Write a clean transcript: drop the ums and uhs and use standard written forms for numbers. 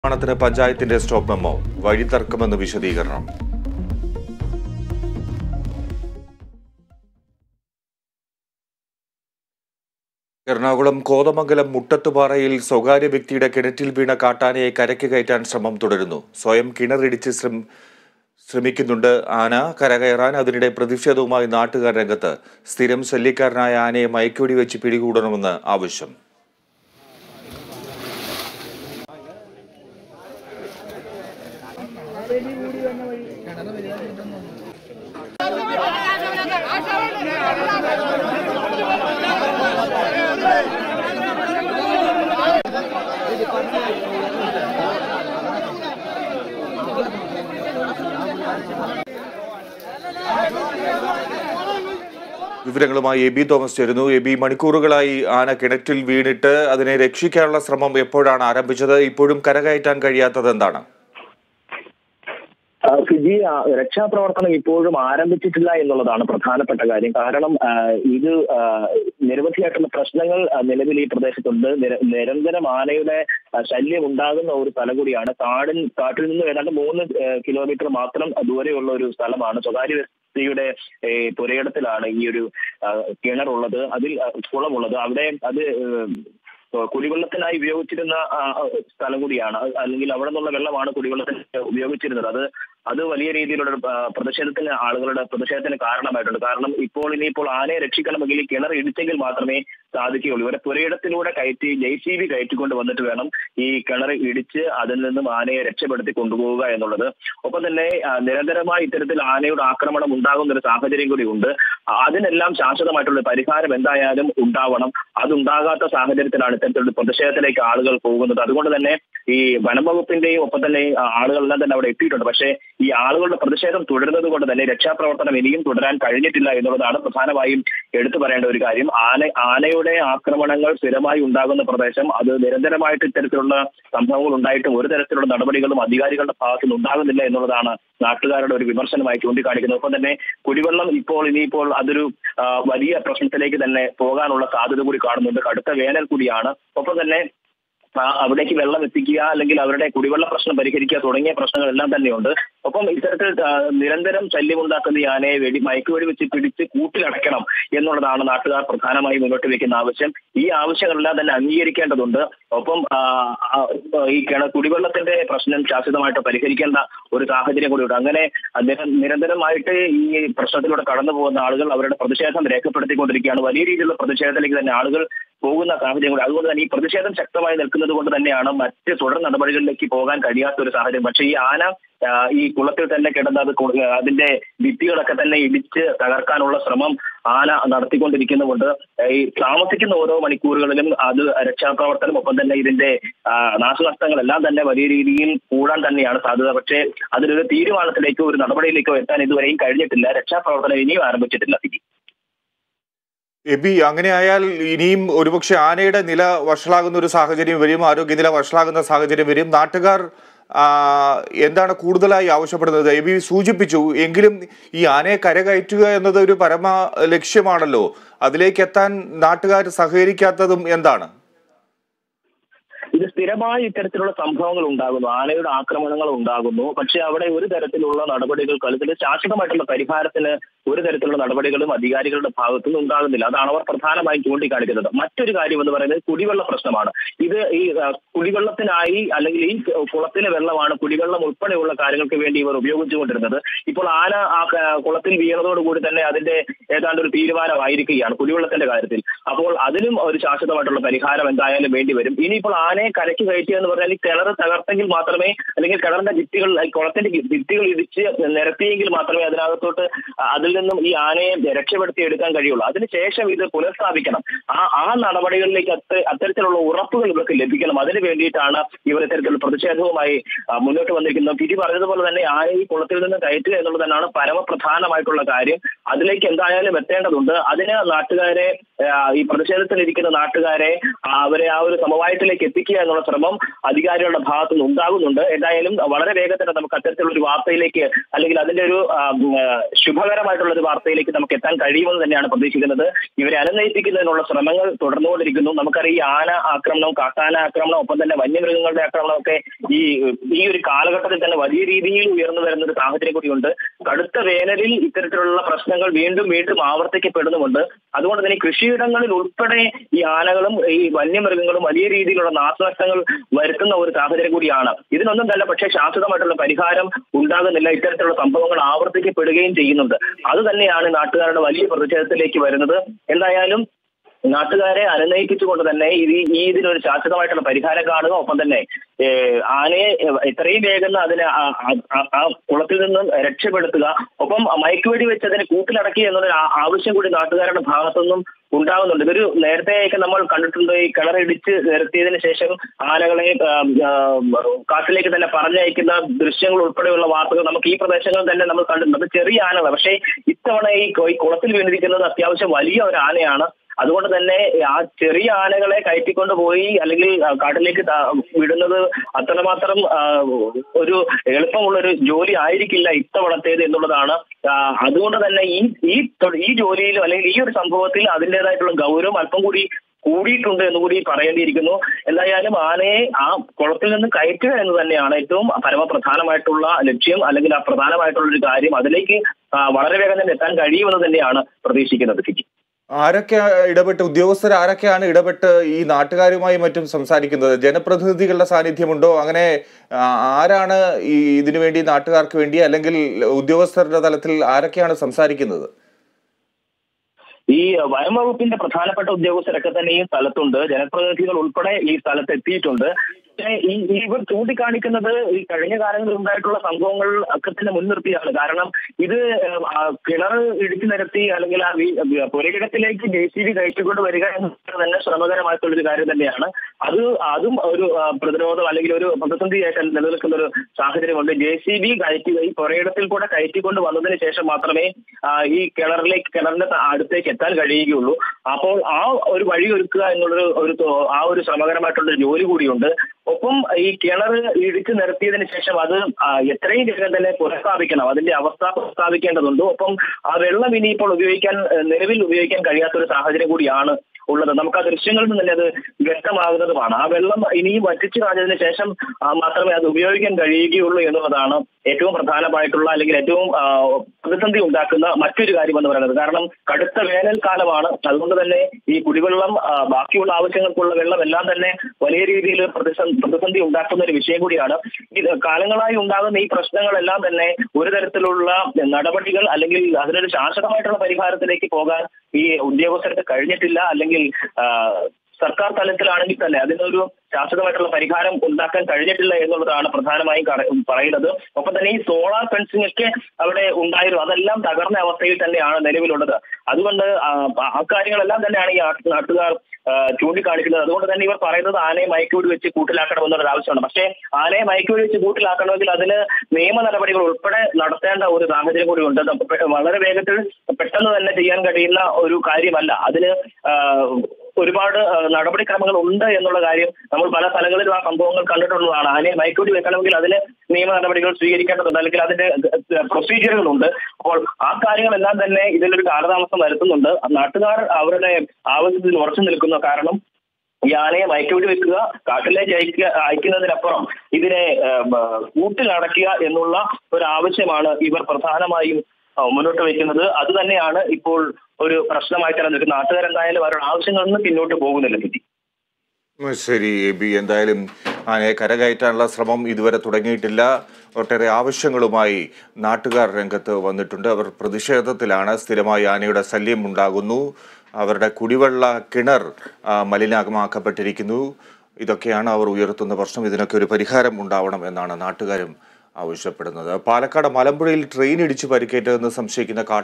നിർമ്മാണത്തിന് പഞ്ചായത്തിന്റെ stop memo വഴിതർക്കമെന്ന് വിശദീകരണം. എറണാകുളം കോതമംഗലം മുട്ടത്തുപാറയിൽ സ്വകാര്യ വ്യക്തിയുടെ കിണറ്റിൽ വീണ കാട്ടാനയെ കരയ്ക്ക് കയറ്റാൻ ശ്രമം തുടരുന്നു. സ്വയം കിണറിടിച്ച് ശ്രമിക്കുന്നുണ്ട് ആന കരകയറാൻ. അതിനിടെ പ്രതിഷേധവുമായി നാട്ടുകാർ രംഗത്ത്. സ്ഥിരം ശല്യക്കാരനായ ആനയെ മയക്കുവെടി വെച്ച് പിടികൂടണമെന്ന് ആവശ്യം. വിവരങ്ങളുമായി എബി തോമസ് ചേരുന്നു. എബി, മണിക്കൂറുകളായി ആന കിണറ്റിൽ വീണിട്ട് അതിനെ രക്ഷിക്കാനുള്ള ശ്രമം എപ്പോഴാണ് ആരംഭിച്ചത്? ഇപ്പോഴും കരകയറ്റാൻ കഴിയാത്തത് എന്താണ്? ഫിജി, രക്ഷാപ്രവർത്തനം ഇപ്പോഴും ആരംഭിച്ചിട്ടില്ല എന്നുള്ളതാണ് പ്രധാനപ്പെട്ട കാര്യം. കാരണം ഇത് നിരവധിയായിട്ടുള്ള പ്രശ്നങ്ങൾ നിലവിൽ ഈ പ്രദേശത്തുണ്ട്. നിരന്തരം ആനയുടെ ശല്യം ഉണ്ടാകുന്ന ഒരു സ്ഥലം കൂടിയാണ്. കാട്ടിൽ നിന്ന് ഏതാണ്ട് 3 കിലോമീറ്റർ മാത്രം ദൂരെയുള്ള ഒരു സ്ഥലമാണ്. സ്വകാര്യ വ്യക്തിയുടെ പുരയിടത്തിലാണ് ഈ ഒരു കിണറുള്ളത്, അതിൽ കുളമുള്ളത്. അവിടെ അത് കുടിവെള്ളത്തിനായി ഉപയോഗിച്ചിരുന്ന സ്ഥലം കൂടിയാണ്. അല്ലെങ്കിൽ അവിടെ നിന്നുള്ള വെള്ളമാണ് കുടിവെള്ളത്തിന് ഉപയോഗിച്ചിരുന്നത്. അത് വലിയ രീതിയിലുള്ള ആളുകളുടെ പ്രതിഷേധത്തിന് കാരണമായിട്ടുണ്ട്. കാരണം ഇനിയിപ്പോൾ ആനയെ രക്ഷിക്കണമെങ്കിൽ ഈ കിണർ ഇടിച്ചെങ്കിൽ മാത്രമേ സാധിക്കുകയുള്ളൂ. ഇവരെ പുരയിടത്തിലൂടെ JCB കയറ്റിക്കൊണ്ട് വന്നിട്ട് വേണം ഈ കിണർ ഇടിച്ച് അതിൽ നിന്നും ആനയെ രക്ഷപ്പെടുത്തി കൊണ്ടുപോവുക എന്നുള്ളത്. ഒപ്പം തന്നെ നിരന്തരമായി ഇത്തരത്തിൽ ആനയുടെ ആക്രമണം ഉണ്ടാകുന്ന ഒരു സാഹചര്യം കൂടി ഉണ്ട്. അതിനെല്ലാം ശാശ്വതമായിട്ടുള്ള പരിഹാരം എന്തായാലും ഉണ്ടാവണം. അതുണ്ടാകാത്ത സാഹചര്യത്തിലാണ് ഇത്തരത്തിലുള്ള പ്രതിഷേധത്തിലേക്ക് ആളുകൾ പോകുന്നത്. അതുകൊണ്ട് തന്നെ ഈ വനം വകുപ്പിന്റെയും ഒപ്പം തന്നെ ആളുകളെല്ലാം തന്നെ അവിടെ എത്തിയിട്ടുണ്ട്. പക്ഷേ ഈ ആളുകളുടെ പ്രതിഷേധം തുടരുന്നത് കൊണ്ട് തന്നെ രക്ഷാപ്രവർത്തനം ഇനിയും തുടരാൻ കഴിഞ്ഞിട്ടില്ല എന്നുള്ളതാണ് പ്രധാനമായും എടുത്തു പറയേണ്ട ഒരു കാര്യം. ആനയുടെ ആക്രമണങ്ങൾ സ്ഥിരമായി ഉണ്ടാകുന്ന പ്രദേശം, അത് നിരന്തരമായിട്ട് ഇത്തരത്തിലുള്ള സംഭവങ്ങൾ ഉണ്ടായിട്ടും ഒരു തരത്തിലുള്ള നടപടികളും അധികാരികളുടെ ഭാഗത്തുനിന്ന് ഉണ്ടാകുന്നില്ല എന്നുള്ളതാണ് നാട്ടുകാരുടെ ഒരു വിമർശനമായി ചൂണ്ടിക്കാണിക്കുന്നത്. ഒപ്പം തന്നെ കുടിവെള്ളം ഇനിയിപ്പോൾ അതൊരു വലിയ പ്രശ്നത്തിലേക്ക് തന്നെ പോകാനുള്ള സാധ്യത കൂടി കാണുന്നുണ്ട്. കടുത്ത വേനൽ കൂടിയാണ്. ഒപ്പം തന്നെ അവിടേക്ക് വെള്ളം എത്തിക്കുക, അല്ലെങ്കിൽ അവരുടെ കുടിവെള്ള പ്രശ്നം പരിഹരിക്കുക തുടങ്ങിയ പ്രശ്നങ്ങളെല്ലാം തന്നെയുണ്ട്. ഒപ്പം ഇത്തരത്തിൽ നിരന്തരം ശല്യമുണ്ടാക്കുന്ന ഈ ആനയെ മയക്കുവെടി വെച്ച് പിടിച്ച് കൂട്ടിലടയ്ക്കണം എന്നുള്ളതാണ് നാട്ടുകാർ പ്രധാനമായി മുന്നോട്ട് വെക്കുന്ന ആവശ്യം. ഈ ആവശ്യങ്ങളെല്ലാം തന്നെ അംഗീകരിക്കേണ്ടതുണ്ട്. ഒപ്പം ഈ കുടിവെള്ളത്തിന്റെ പ്രശ്നം ശാശ്വതമായിട്ട് പരിഹരിക്കേണ്ട ഒരു സാഹചര്യം കൂടിയുണ്ട്. അങ്ങനെ നിരന്തരമായിട്ട് ഈ പ്രശ്നത്തിലൂടെ കടന്നു പോകുന്ന ആളുകൾ അവരുടെ പ്രതിഷേധം രേഖപ്പെടുത്തിക്കൊണ്ടിരിക്കുകയാണ്. വലിയ രീതിയിലുള്ള പ്രതിഷേധത്തിലേക്ക് തന്നെ ആളുകൾ പോകുന്ന സാഹചര്യം കൂടി. അതുകൊണ്ട് തന്നെ ഈ പ്രതിഷേധം ശക്തമായി നിൽക്കുന്നത് കൊണ്ട് തന്നെയാണ് മറ്റ് തുടർ നടപടികളിലേക്ക് പോകാൻ കഴിയാത്ത ഒരു സാഹചര്യം. പക്ഷേ ഈ ആന ഈ കുളത്തിൽ തന്നെ കിടന്നത് അതിന്റെ ഭിത്തികളൊക്കെ തന്നെ ഇടിച്ച് തകർക്കാനുള്ള ശ്രമം ആന നടത്തിക്കൊണ്ടിരിക്കുന്നുണ്ട്. ഈ താമസിക്കുന്ന ഓരോ മണിക്കൂറുകളിലും അത് രക്ഷാപ്രവർത്തനം, ഒപ്പം തന്നെ ഇതിന്റെ നാശനഷ്ടങ്ങളെല്ലാം തന്നെ വലിയ രീതിയിൽ കൂടാൻ തന്നെയാണ് സാധ്യത. പക്ഷേ അതിലൊരു തീരുമാനത്തിലേക്കോ ഒരു നടപടിയിലേക്കോ എത്താൻ ഇതുവരെയും കഴിഞ്ഞിട്ടില്ല. രക്ഷാപ്രവർത്തനം ഇനിയും ആരംഭിച്ചിട്ടില്ല. എബി, അങ്ങനെയായാൽ ഇനിയും ഒരുപക്ഷെ ആനയുടെ നില വഷളാകുന്ന ഒരു സാഹചര്യം വരും, ആരോഗ്യനില വഷളാകുന്ന സാഹചര്യം വരും. നാട്ടുകാർ എന്താണ് കൂടുതലായി ആവശ്യപ്പെടുന്നത്? എബി സൂചിപ്പിച്ചു. എങ്കിലും ഈ ആനയെ കരകയറ്റുക എന്നത് ഒരു പരമ ലക്ഷ്യമാണല്ലോ. അതിലേക്ക് എത്താൻ നാട്ടുകാർ സഹകരിക്കാത്തതും എന്താണ്? ഇത് സ്ഥിരമായി ഇത്തരത്തിലുള്ള സംഭവങ്ങൾ ഉണ്ടാകുന്നു, ആനയുടെ ആക്രമണങ്ങൾ ഉണ്ടാകുന്നു. പക്ഷെ അവിടെ ഒരു തരത്തിലുള്ള നടപടികൾക്ക്, അല്ലെങ്കിൽ ശാശ്വതമായിട്ടുള്ള പരിഹാരത്തിന് ഒരു തരത്തിലുള്ള നടപടികളും അധികാരികളുടെ ഭാഗത്തുനിന്ന് ഉണ്ടാകുന്നില്ല. അതാണ് അവർ പ്രധാനമായും ചൂണ്ടിക്കാണിക്കുന്നത്. മറ്റൊരു കാര്യം എന്ന് പറയുന്നത് കുടിവെള്ള പ്രശ്നമാണ്. ഇത് ഈ കുടിവെള്ളത്തിനായി, അല്ലെങ്കിൽ ഈ കുളത്തിലെ വെള്ളമാണ് കുടിവെള്ളം ഉൾപ്പെടെയുള്ള കാര്യങ്ങൾക്ക് വേണ്ടി ഇവർ ഉപയോഗിച്ചുകൊണ്ടിരുന്നത്. ഇപ്പോൾ ആന കുളത്തിൽ വീണതോടുകൂടി തന്നെ അതിന്റെ ഏതാണ്ട് ഒരു തീരുമാനമായിരിക്കുകയാണ് കുടിവെള്ളത്തിന്റെ കാര്യത്തിൽ. അപ്പോൾ അതിനും ഒരു ശാശ്വതമായിട്ടുള്ള പരിഹാരം എന്തായാലും വേണ്ടി വരും. ഇനിയിപ്പോൾ ആനയെ കരയ്ക്ക് കയറ്റുക എന്ന് പറഞ്ഞാൽ കിണർ തകർത്തെങ്കിൽ മാത്രമേ, അല്ലെങ്കിൽ കിണറിന്റെ കുളത്തിന്റെ ഭിത്തികൾ ഇടിച്ച് നിരത്തിയെങ്കിൽ മാത്രമേ അതിനകത്തോട്ട് അതിൽ നിന്നും ഈ ആനയെ രക്ഷപ്പെടുത്തിയെടുക്കാൻ കഴിയുള്ളൂ. അതിനുശേഷം ഇത് പുനഃസ്ഥാപിക്കണം. ആ നടപടികളിലേക്ക് അത്തരത്തിലുള്ള ഉറപ്പുകൾ ഇവർക്ക് ലഭിക്കണം. അതിന് വേണ്ടിയിട്ടാണ് ഇവർ ഇത്തരത്തിലുള്ള പ്രതിഷേധവുമായി മുന്നോട്ട് വന്നിരിക്കുന്നത്. പിരി പറഞ്ഞതുപോലെ തന്നെ ആനയെ കുളത്തിൽ നിന്ന് കയറ്റുക എന്നുള്ളത് തന്നെയാണ് പരമപ്രധാനമായിട്ടുള്ള കാര്യം. അതിലേക്ക് എന്തായാലും എത്തേണ്ടതുണ്ട്. അതിന് നാട്ടുകാരെ, ഈ പ്രതിഷേധത്തിലിരിക്കുന്ന നാട്ടുകാരെ, അവരെ ആ ഒരു സമവായത്തിലേക്ക് എത്തിക്കുക എന്നുള്ള ശ്രമം അധികാരികളുടെ ഭാഗത്തുനിന്ന് ഉണ്ടാകുന്നുണ്ട്. എന്തായാലും വളരെ വേഗത്തിൽ നമുക്ക് അത്തരത്തിലുള്ള ഒരു വാർത്തയിലേക്ക്, അല്ലെങ്കിൽ അതിന്റെ ഒരു ശുഭകരമായിട്ടുള്ള പ്രധാനമായിട്ടുള്ള ഒരു വാർത്തയിലേക്ക് നമുക്ക് എത്താൻ കഴിയുമെന്ന് തന്നെയാണ് പ്രതീക്ഷിക്കുന്നത്. ഇവരെ അനുനയിപ്പിക്കുന്നതിനുള്ള ശ്രമങ്ങൾ തുടർന്നുകൊണ്ടിരിക്കുന്നു. നമുക്കറിയാം ഈ ആന ആക്രമണം, കാട്ടാന ആക്രമണം, ഒപ്പം തന്നെ വന്യമൃഗങ്ങളുടെ ആക്രമണം ഒക്കെ ഈ ഒരു കാലഘട്ടത്തിൽ തന്നെ വലിയ രീതിയിൽ ഉയർന്നു വരുന്ന ഒരു സാഹചര്യം കൂടിയുണ്ട്. കടുത്ത വേനലിൽ ഇത്തരത്തിലുള്ള പ്രശ്നങ്ങൾ വീണ്ടും വീണ്ടും ആവർത്തിക്കപ്പെടുന്നുമുണ്ട്. അതുകൊണ്ട് തന്നെ കൃഷിയിടങ്ങളിൽ ഉൾപ്പെടെ ഈ ആനകളും ഈ വന്യമൃഗങ്ങളും വലിയ രീതിയിലുള്ള നാശനഷ്ടങ്ങൾ വരുത്തുന്ന ഒരു സാഹചര്യം കൂടിയാണ്. ഇതിനൊന്നും തന്നെ പക്ഷേ ശാശ്വതമായിട്ടുള്ള പരിഹാരം ഉണ്ടാകുന്നില്ല. ഇത്തരത്തിലുള്ള സംഭവങ്ങൾ ആവർത്തിക്കപ്പെടുകയും ചെയ്യുന്നുണ്ട്. അത് തന്നെയാണ് നാട്ടുകാരുടെ വലിയ പ്രതിഷേധത്തിലേക്ക് വരുന്നത്. എന്തായാലും നാട്ടുകാരെ അനുനയിപ്പിച്ചുകൊണ്ട് തന്നെ ഇതിനൊരു ശാശ്വതമായിട്ടുള്ള പരിഹാരം കാണുക, ഒപ്പം തന്നെ ആനയെ എത്രയും വേഗം അതിനെ ആ കുളത്തിൽ നിന്നും രക്ഷപ്പെടുത്തുക, ഒപ്പം മയക്കുവെടി വെച്ച് അതിനെ കൂട്ടിലടക്കി എന്നുള്ള ആവശ്യം കൂടി നാട്ടുകാരുടെ ഭാഗത്തുനിന്നും ഉണ്ടാകുന്നുണ്ട്. ഇതൊരു നേരത്തെയൊക്കെ നമ്മൾ കണ്ടിട്ടുണ്ട്. ഈ കിണറിടിച്ച് നിരത്തിയതിനു ശേഷം ആനകളെ കാട്ടിലേക്ക് തന്നെ പറഞ്ഞയക്കുന്ന ദൃശ്യങ്ങൾ ഉൾപ്പെടെയുള്ള വാർത്തകൾ നമുക്ക് ഈ പ്രദേശങ്ങളിൽ തന്നെ നമ്മൾ കണ്ടിട്ടുണ്ട്. അത് ചെറിയ ആനകളാണ്, പക്ഷേ ഇത്തവണ ഈ കുളത്തിൽ വീണിരിക്കുന്നത് അത്യാവശ്യം വലിയ ഒരു ആനയാണ്. അതുകൊണ്ട് തന്നെ ആ ചെറിയ ആനകളെ കയറ്റിക്കൊണ്ട് പോയി അല്ലെങ്കിൽ കാട്ടിലേക്ക് വിടുന്നത് അത്രമാത്രം ഒരു എളുപ്പമുള്ളൊരു ജോലി ആയിരിക്കില്ല ഇത്തവണത്തേത് എന്നുള്ളതാണ്. അതുകൊണ്ട് തന്നെ ഈ ജോലിയിലും അല്ലെങ്കിൽ ഈ ഒരു സംഭവത്തിൽ അതിൻ്റെതായിട്ടുള്ള ഗൗരവം അല്പം കൂടി കൂടിയിട്ടുണ്ട് എന്നുകൂടി പറയേണ്ടിയിരിക്കുന്നു. എന്തായാലും ആനയെ ആ കുളത്തിൽ നിന്ന് കയറ്റുക എന്ന് തന്നെയാണ് ഏറ്റവും പരമപ്രധാനമായിട്ടുള്ള ലക്ഷ്യം, അല്ലെങ്കിൽ ആ പ്രധാനമായിട്ടുള്ള ഒരു കാര്യം. അതിലേക്ക് വളരെ വേഗം തന്നെ എത്താൻ കഴിയുമെന്ന് തന്നെയാണ് പ്രതീക്ഷിക്കുന്നത്. ആരൊക്കെ ഇടപെട്ട്, ഉദ്യോഗസ്ഥർ ആരൊക്കെയാണ് ഇടപെട്ട് ഈ നാട്ടുകാരുമായി മറ്റും സംസാരിക്കുന്നത്? ജനപ്രതിനിധികളുടെ സാന്നിധ്യമുണ്ടോ? അങ്ങനെ ആരാണ് ഇതിനു വേണ്ടി, നാട്ടുകാർക്ക് വേണ്ടി, അല്ലെങ്കിൽ ഉദ്യോഗസ്ഥരുടെ തലത്തിൽ ആരൊക്കെയാണ് സംസാരിക്കുന്നത്? ഈ വനം വകുപ്പിന്റെ പ്രധാനപ്പെട്ട ഉദ്യോഗസ്ഥരൊക്കെ തന്നെ ഈ സ്ഥലത്തുണ്ട്. ജനപ്രതിനിധികൾ ഉൾപ്പെടെ ഈ സ്ഥലത്ത് എത്തിയിട്ടുണ്ട്. ഇവർ ചൂണ്ടിക്കാണിക്കുന്നത് ഈ കഴിഞ്ഞ കാലങ്ങളിൽ ഉണ്ടായിട്ടുള്ള സംഭവങ്ങൾ ഒക്കെ തന്നെ മുൻനിർത്തിയാണ്. കാരണം ഇത് കിണർ ഇടിച്ചു നിരത്തി അല്ലെങ്കിൽ ആ പുരയിടത്തിലേക്ക് JCB കയറ്റിക്കൊണ്ട് വരിക എന്നത് തന്നെ ശ്രമകരമായിട്ടുള്ളൊരു കാര്യം തന്നെയാണ്. അതും ഒരു പ്രതിരോധം അല്ലെങ്കിൽ ഒരു പ്രതിസന്ധിയായിട്ട് നിലനിൽക്കുന്ന ഒരു സാഹചര്യമുണ്ട്. JCB ഈ പുരയിടത്തിൽ കൂടെ കയറ്റിക്കൊണ്ട് വന്നതിന് ശേഷം മാത്രമേ ഈ കിണറിന്റെ അടുത്തേക്ക് എത്താൻ കഴിയുകയുള്ളൂ. അപ്പോൾ ആ ഒരു വഴി ഒരുക്കുക എന്നുള്ളൊരു ആ ഒരു ശ്രമകരമായിട്ടുള്ള ജോലി കൂടിയുണ്ട്. ഒപ്പം ഈ കിണർ ഇടിച്ചു നിരത്തിയതിനു ശേഷം അത് എത്രയും വേഗം തന്നെ പുനഃസ്ഥാപിക്കണം, അതിന്റെ അവസ്ഥ പുനഃസ്ഥാപിക്കേണ്ടതുണ്ട്. ഒപ്പം ആ വെള്ളം ഇനിയിപ്പോൾ നിലവിൽ ഉപയോഗിക്കാൻ കഴിയാത്തൊരു സാഹചര്യം കൂടിയാണ് ഉള്ളത്. നമുക്ക് ആ ദൃശ്യങ്ങളിൽ നിന്ന് തന്നെ അത് വ്യക്തമാകുന്നതുമാണ്. ആ വെള്ളം ഇനിയും വറ്റിച്ചു കളഞ്ഞതിന് ശേഷം മാത്രമേ അത് ഉപയോഗിക്കാൻ കഴിയുകയുള്ളൂ എന്നുള്ളതാണ് ഏറ്റവും പ്രധാനമായിട്ടുള്ള അല്ലെങ്കിൽ ഏറ്റവും പ്രതിസന്ധി ഉണ്ടാക്കുന്ന മറ്റൊരു കാര്യം എന്ന് പറയുന്നത്. കാരണം കടുത്ത വേനൽക്കാലമാണ്. അതുകൊണ്ട് തന്നെ ഈ കുടിവെള്ളം, ബാക്കിയുള്ള ആവശ്യങ്ങൾക്കുള്ള വെള്ളം എല്ലാം തന്നെ വലിയ രീതിയിൽ പ്രതിസന്ധി ഉണ്ടാക്കുന്ന ഒരു വിഷയം കൂടിയാണ്. ഇത് കാലങ്ങളായി ഉണ്ടാകുന്ന ഈ പ്രശ്നങ്ങളെല്ലാം തന്നെ ഒരു തരത്തിലുള്ള നടപടികൾ അല്ലെങ്കിൽ അതിനൊരു ശാശ്വതമായിട്ടുള്ള പരിഹാരത്തിലേക്ക് പോകാൻ ഈ ഉദ്യോഗസ്ഥർക്ക് കഴിഞ്ഞിട്ടില്ല. അല്ലെങ്കിൽ സർക്കാർ തലത്തിലാണെങ്കിൽ തന്നെ അതിനൊരു ശാശ്വതമായിട്ടുള്ള പരിഹാരം ഉണ്ടാക്കാൻ കഴിഞ്ഞിട്ടില്ല എന്നുള്ളതാണ് പ്രധാനമായും പറയുന്നത്. ഒപ്പം തന്നെ ഈ സോളാർ ഫെൻസിംഗ് ഒക്കെ അവിടെ ഉണ്ടായിരുന്നു, അതെല്ലാം തകർന്ന അവസ്ഥയിൽ തന്നെയാണ് നിലവിലുള്ളത്. അതുകൊണ്ട് ആ കാര്യങ്ങളെല്ലാം തന്നെയാണ് ഈ നാട്ടുകാർ ചൂണ്ടിക്കാണിക്കുന്നത്. അതുകൊണ്ട് തന്നെ ഇവർ പറയുന്നത് ആനയെ മയക്കുവെടി വെച്ച് കൂട്ടിലാക്കണമെന്നൊരു ആവശ്യമാണ്. പക്ഷേ ആനയെ മയക്കുവെടി വെച്ച് കൂട്ടിലാക്കണമെങ്കിൽ അതിന് നിയമ നടപടികൾ ഉൾപ്പെടെ നടത്തേണ്ട ഒരു സാഹചര്യം കൂടി ഉണ്ട്. വളരെ വേഗത്തിൽ പെട്ടെന്ന് തന്നെ ചെയ്യാൻ കഴിയുന്ന ഒരു കാര്യമല്ല. അതിന് ഒരുപാട് നടപടിക്രമങ്ങൾ ഉണ്ട് എന്നുള്ള കാര്യം നമ്മൾ പല സ്ഥലങ്ങളിലും ആ സംഭവങ്ങൾ കണ്ടിട്ടുള്ളതാണ്. ആനയെ മയക്കുവെടി വെക്കണമെങ്കിൽ അതിന് നിയമ നടപടികൾ സ്വീകരിക്കേണ്ടതുണ്ട്, അല്ലെങ്കിൽ അതിന്റെ പ്രൊസീജിയറുകളുണ്ട്. അപ്പോൾ ആ കാര്യങ്ങളെല്ലാം തന്നെ ഇതിലൊരു കാലതാമസം വരുത്തുന്നുണ്ട്. നാട്ടുകാർ അവരുടെ ആവശ്യത്തിൽ ഉറച്ചു നിൽക്കുന്നു. കാരണം ഈ ആനയെ മയക്കുവെടി വെക്കുക, കാട്ടിലേക്ക് അയക്കുന്നതിനപ്പുറം ഇതിനെ കൂട്ടിലടക്കുക എന്നുള്ള ഒരു ആവശ്യമാണ് ഇവർ പ്രധാനമായും മുന്നോട്ട് വയ്ക്കുന്നത്. അത് തന്നെയാണ് ഇപ്പോൾ ഒരു പ്രശ്നമായിട്ടാണ് നിൽക്കുന്നത്. നാട്ടുകാരെന്തായാലും അവരുടെ ആവശ്യങ്ങളിൽ നിന്ന് പിന്നോട്ട് പോകുന്നില്ല. ശരി എബി, എന്തായാലും ആനയെ കരകയറ്റാനുള്ള ശ്രമം ഇതുവരെ തുടങ്ങിയിട്ടില്ല. ഒട്ടേറെ ആവശ്യങ്ങളുമായി നാട്ടുകാർ രംഗത്ത് വന്നിട്ടുണ്ട്. അവർ പ്രതിഷേധത്തിലാണ്. സ്ഥിരമായി ആനയുടെ ശല്യം ഉണ്ടാകുന്നു, അവരുടെ കുടിവെള്ള കിണർ മലിനമാക്കപ്പെട്ടിരിക്കുന്നു. ഇതൊക്കെയാണ് അവർ ഉയർത്തുന്ന പ്രശ്നം. ഇതിനൊക്കെ ഒരു പരിഹാരം ഉണ്ടാവണം എന്നാണ് നാട്ടുകാരും ആവശ്യപ്പെടുന്നത്. പാലക്കാട് മലമ്പുഴയിൽ ട്രെയിൻ ഇടിച്ച് പരിക്കേറ്റതെന്ന് സംശയിക്കുന്ന